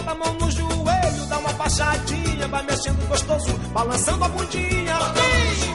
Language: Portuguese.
bota a mão no joelho, dá uma baixadinha, vai mexendo gostoso, balançando a bundinha.